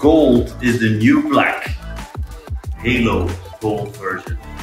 Gold is the new black. Halo gold version.